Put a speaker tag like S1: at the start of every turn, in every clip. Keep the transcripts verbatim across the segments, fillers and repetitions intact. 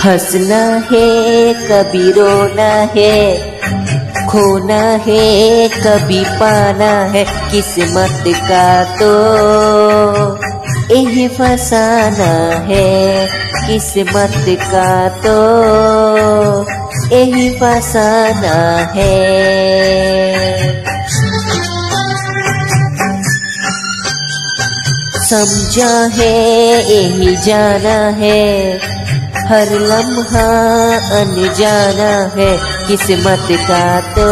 S1: हंसना है कभी रोना है, खोना है कभी पाना है, किस्मत का तो यही फसाना है, किस्मत का तो यही फसाना है। समझा है यही जाना है, हर लम्हा अनजाना है, किस्मत का तो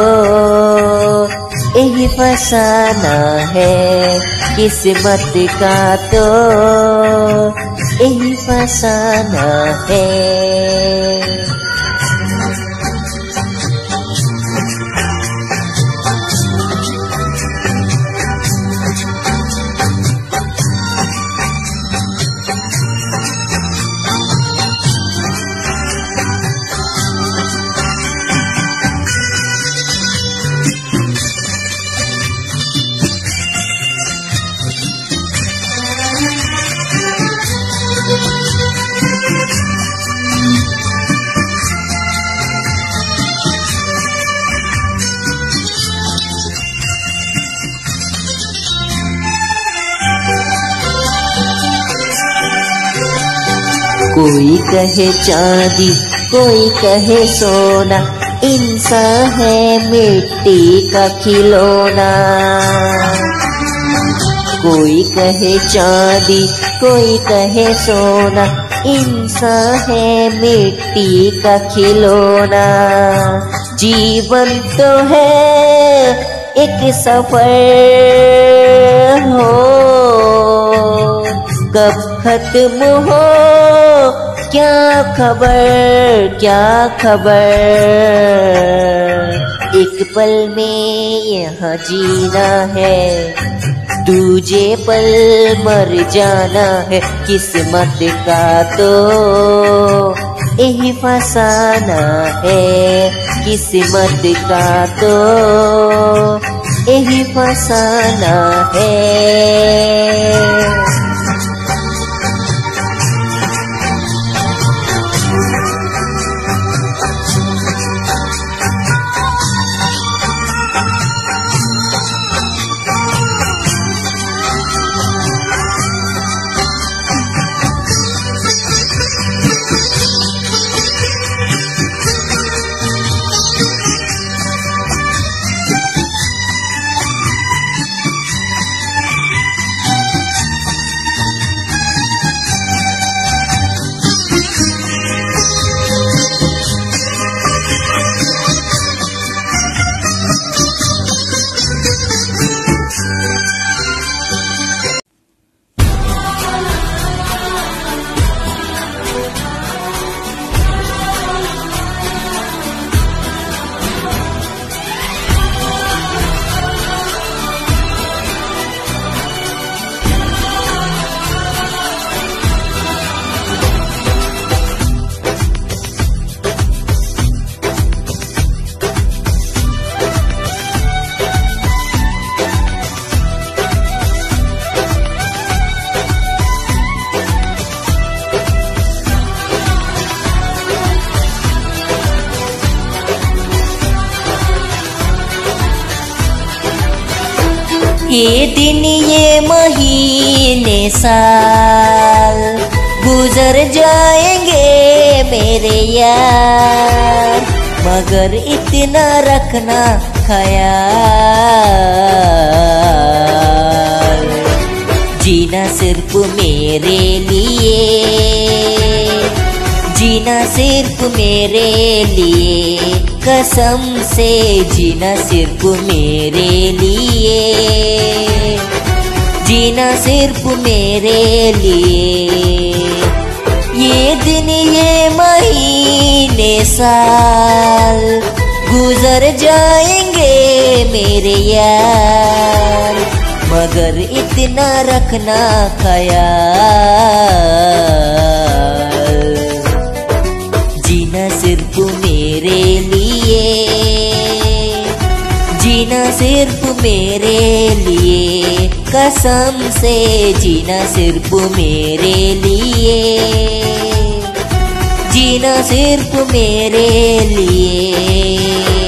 S1: यही फसाना है, किस्मत का तो यही फसाना है। कोई कहे चांदी कोई कहे सोना, इंसान है मिट्टी का खिलौना। कोई कहे चांदी कोई कहे सोना, इंसान है मिट्टी का खिलौना। जीवन तो है एक सफर हो, कब खत्म हो क्या खबर क्या खबर। एक पल में यहाँ जीना है, दूजे पल मर जाना है, किस्मत का तो यही फसाना है, किस्मत का तो यही फसाना है।
S2: ये दिन ये महीने साल गुजर जाएंगे मेरे यार, मगर इतना रखना ख्याल, जीना सिर्फ मेरे लिए, जीना सिर्फ मेरे लिए, कसम से जीना सिर्फ मेरे लिए, जीना सिर्फ मेरे लिए। ये दिन ये महीने साल गुजर जाएंगे मेरे यार, मगर इतना रखना ख्याल, जीना सिर्फ मेरे लिए, जीना सिर्फ मेरे लिए, कसम से जीना सिर्फ मेरे लिए, जीना सिर्फ मेरे लिए।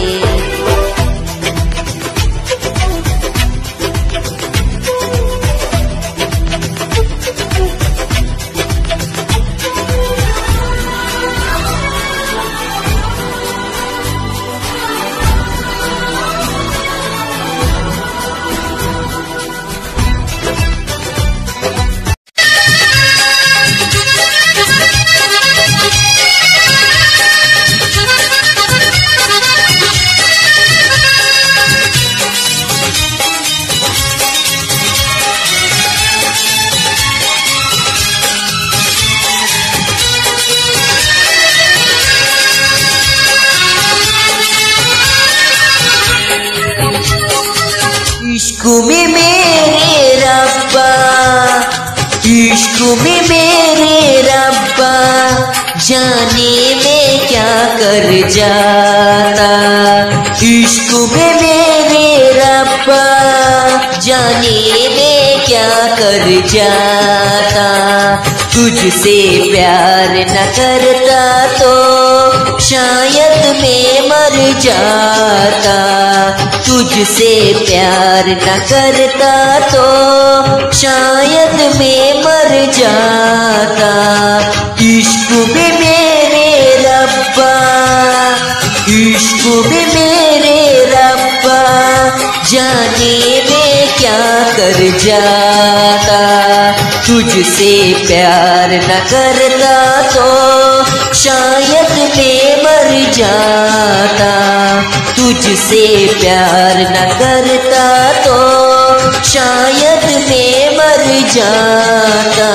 S1: इश्क में मेरे रब्बा, इश्क में मेरे रब्बा, जाने में क्या कर जाता। इश्क में मेरे रब्बा, जाने में क्या कर जाता। तुझसे प्यार न करता तो शायद मैं मर जाता। तुझसे प्यार न करता तो शायद मैं मर जाता। इश्क में मेरे रब्बा, इश्क में मेरे रब्बा, जाने में क्या कर जाता। तुझसे प्यार न करता तो शायद मैं मर जाता। तुझसे प्यार न करता तो शायद मैं मर जाता।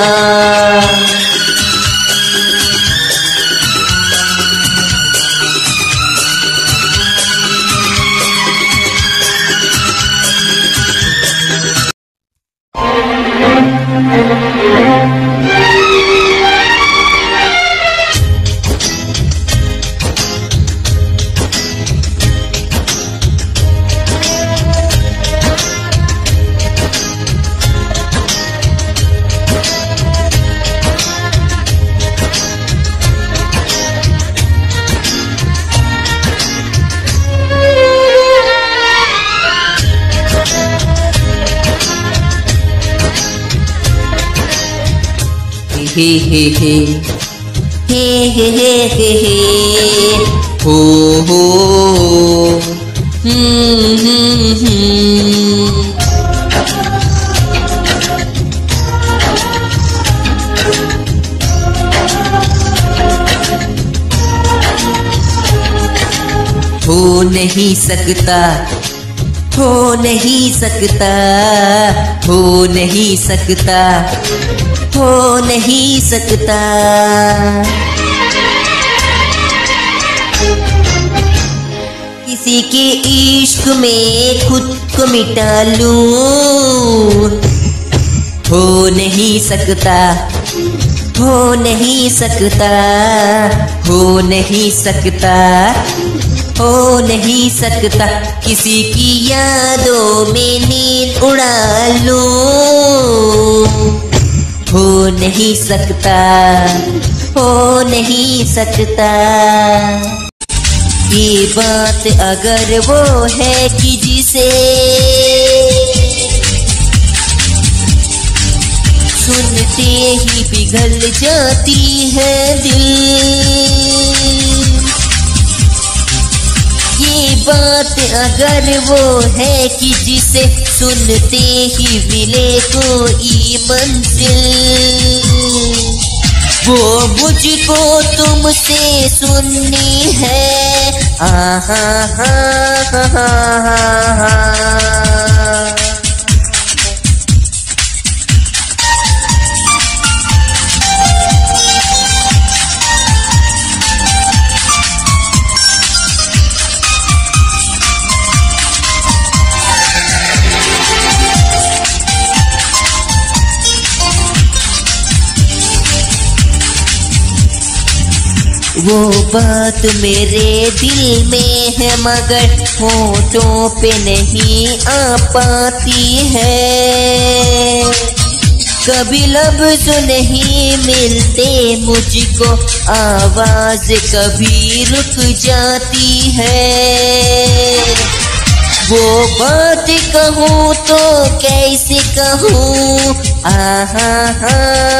S2: हे हे हे हे हे हे हे हे हो हो हम्म हम्म हम्म। हो नहीं सकता, हो नहीं सकता, हो नहीं सकता, हो नहीं सकता। किसी के इश्क में खुद को मिटा लूं, हो नहीं सकता, हो नहीं सकता, हो नहीं सकता, हो नहीं सकता। किसी की यादों में नींद उड़ा लूं, हो नहीं सकता, हो नहीं सकता। ये बात अगर वो है कि जिसे सुनते ही पिघल जाती है दिल, ये बात अगर वो है कि जिसे सुनते ही मिले कोई मंजिल, वो मुझको तुमसे सुननी है। आहा हा हा हा हा। वो बात मेरे दिल में है मगर होठों पे नहीं आ पाती है। कभी लफ्ज़ नहीं मिलते मुझको, आवाज़ कभी रुक जाती है। वो बात कहूँ तो कैसे कहूँ, आहा हा।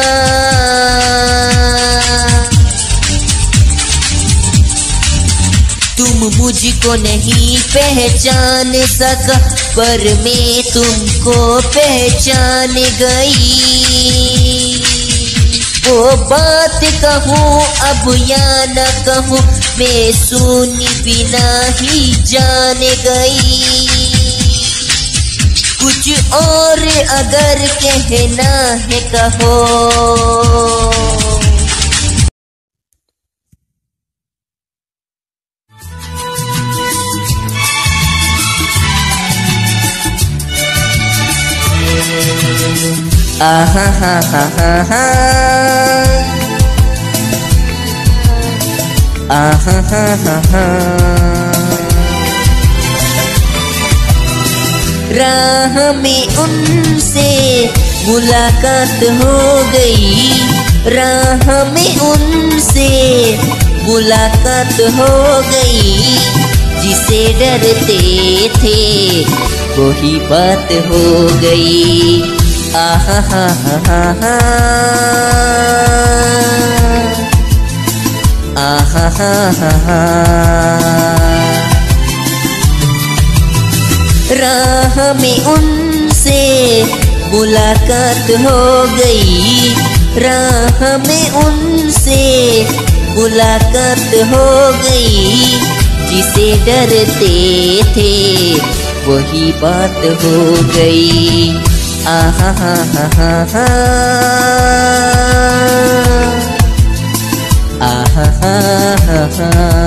S2: तुम मुझको नहीं पहचान सका, पर मैं तुमको पहचान गई। वो बात कहूँ अब या न कहूँ, मैं सुनी बिना ही जान गई। कुछ और अगर कहना है कहो। आहा हा हा हा हा, आहा हा हा हा। राह में उनसे मुलाकात हो गई, राह में उनसे मुलाकात हो गई। जिसे डरते थे वही बात हो गई। आहा हा हा हा हा, आहा हा हा हा। राह में उनसे मुलाकात हो गई, राह में उनसे मुलाकात हो गई। जिसे डरते थे वही बात हो गई। आहा हा हा हा हा, आहा हा हा हा।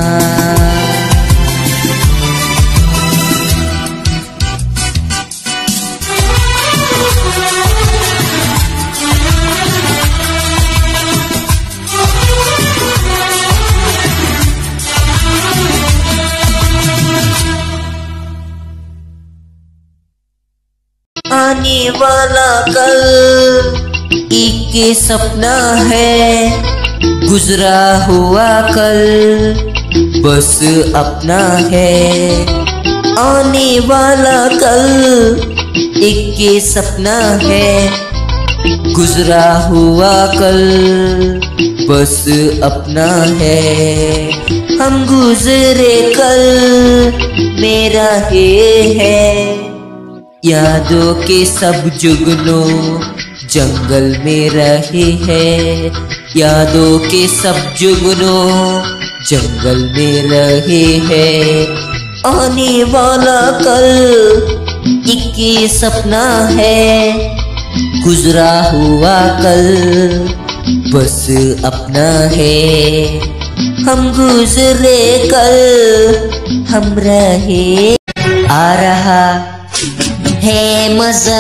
S2: आने वाला कल एक सपना है, गुजरा हुआ कल बस अपना है। आने वाला कल एक सपना है, गुजरा हुआ कल बस अपना है। हम गुजरे कल मेरा ये है, यादों के सब जुगनों जंगल में रहे हैं। यादों के सब जुगनों जंगल में रहे हैं। आने वाला कल एक सपना है, गुजरा हुआ कल बस अपना है। हम गुजरे कल हम रहे। आ रहा है मजा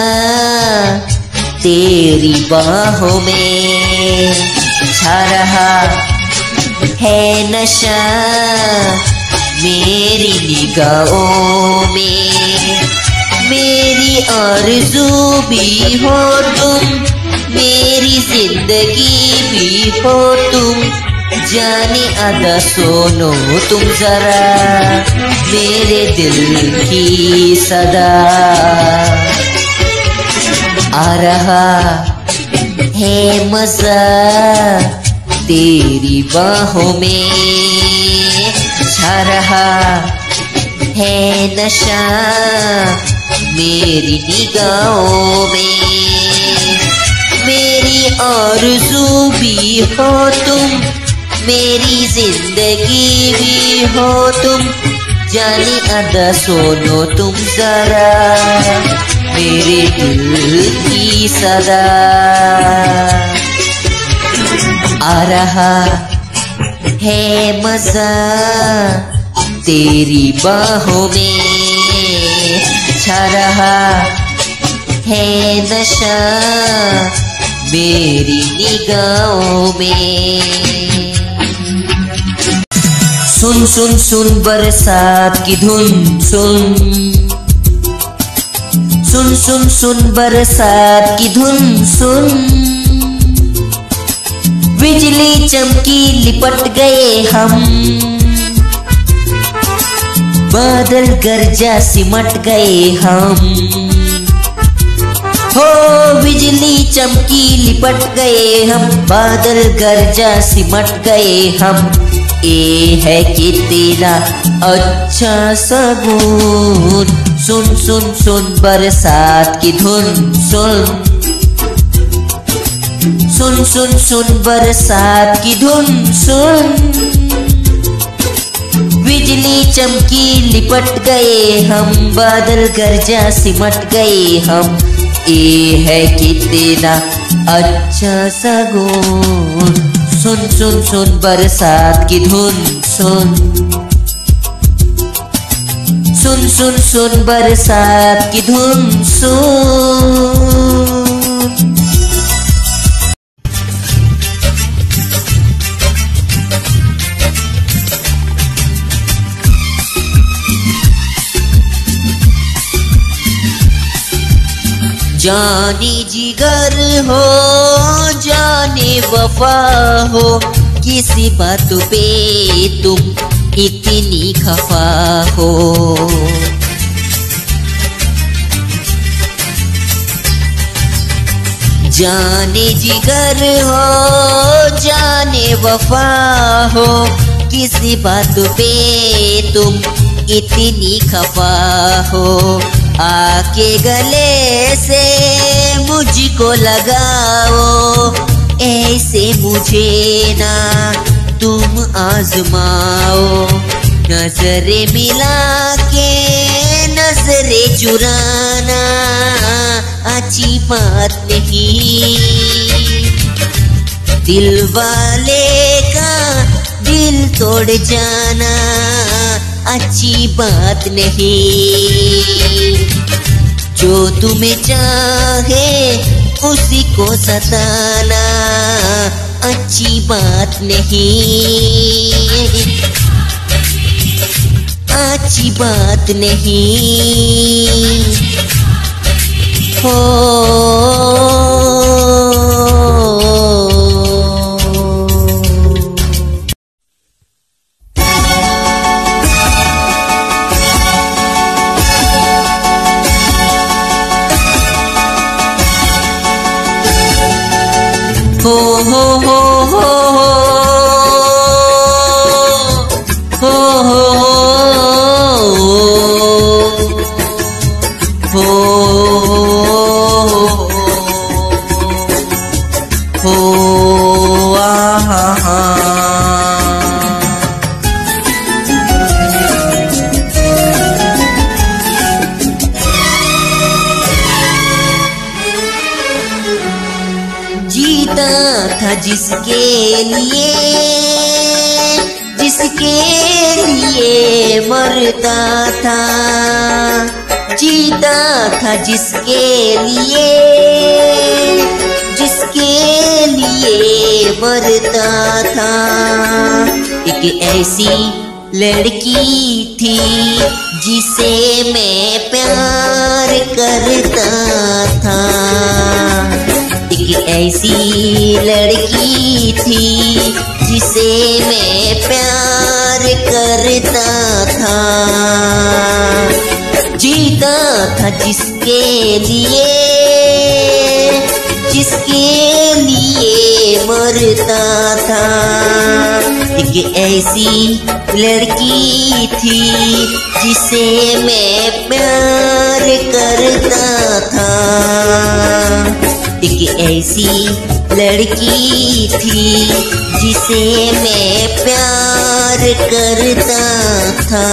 S2: तेरी बाहों में, छा रहा है नशा मेरी निगाहों में। मेरी आरज़ू भी हो तुम, मेरी जिंदगी भी हो तुम। जाने अदा सुनो तुम जरा मेरे दिल की सदा। आ रहा है मजा तेरी बाहों में, छा रहा है नशा मेरी निगाहों में। मेरी आरज़ू भी हो तुम, मेरी जिंदगी भी हो तुम। जाने अदा सुनो तुम जरा मेरे दिल की सदा। आ रहा है मजा तेरी बाहों में, छा रहा है नशा मेरी निगाहों में। सुन सुन सुन बरसात की धुन सुन,
S1: सुन सुन सुन बरसात की धुन सुन, बिजली चमकी लिपट गए हम, बादल गरजा सिमट गए हम। हो बिजली चमकी लिपट गए हम, बादल गरजा सिमट गए हम। ये है कितना अच्छा सगुन, सुन सुन सुन बरसात की धुन सुन, सुन सुन सुन बरसात की धुन सुन, बिजली चमकी लिपट गए हम, बादल गरजा सिमट गए हम। ये है कितना अच्छा सगुन, सुन सुन सुन बरसात की धुन सुन, सुन सुन सुन बरसात की धुन सुन। जाने जिगर हो जाने वफा हो, किसी बात पे तुम इतनी खफा हो। जाने जिगर हो जाने वफा हो, किसी बात पे तुम इतनी खफा हो। आके गले से मुझको लगाओ, ऐसे मुझे ना तुम आजमाओ। नजरे मिला के नजरे चुराना अच्छी बात नहीं, दिल वाले का दिल तोड़ जाना अच्छी बात नहीं। जो तुम्हें चाहे उसी को सताना अच्छी बात नहीं, अच्छी बात नहीं हो। हो हो हो हो हो हो हो हो आहा। जीता था जिसके लिए, जिसके लिए मरता था। जीता था जिसके लिए, जिसके लिए मरता था। एक ऐसी लड़की थी जिसे मैं प्यार करता था। एक ऐसी लड़की थी जिसे मैं प्यार करता था। जीता था जिसके लिए, जिसके लिए मरता था। एक ऐसी लड़की थी जिसे मैं प्यार करता था। एक ऐसी लड़की थी जिसे मैं प्यार करता था।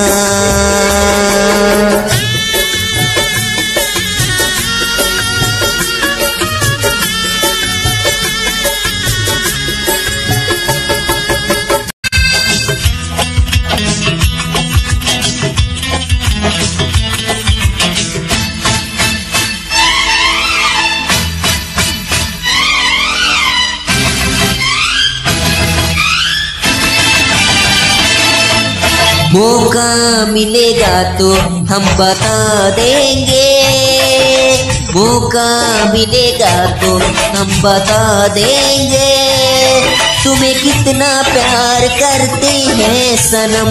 S1: मौका मिलेगा तो हम बता देंगे, मौका मिलेगा तो हम बता देंगे तुम्हें कितना प्यार करते हैं सनम।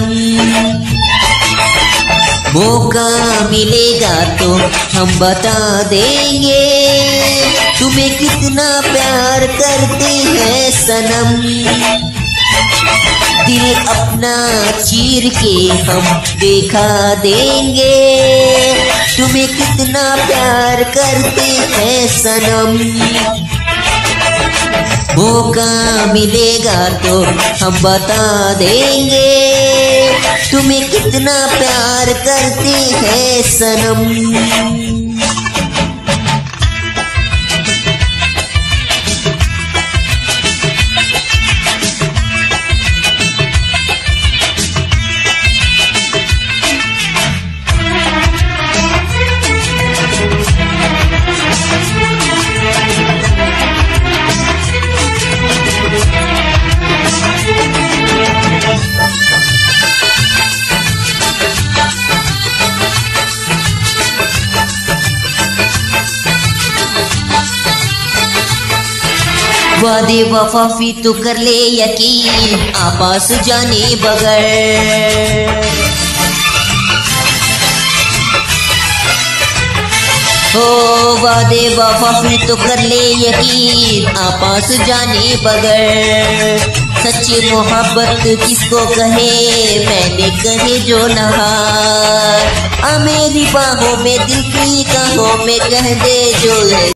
S1: मौका मिलेगा तो हम बता देंगे तुम्हें कितना प्यार करते हैं सनम। दिल अपना चीर के हम दिखा देंगे तुम्हें कितना प्यार करते हैं सनम। मौका मिलेगा तो हम बता देंगे तुम्हें कितना प्यार करते हैं सनम। वादे वफा भी तो कर ले यकीन आपस जाने बगैर। हो वादे वफा भी तो कर ले यकीन आपस जाने बगैर। सच्ची मोहब्बत किसको कहे मैंने कहे जो नहार। आ मेरी बाहों में दिल की कहो में कह दे जो है।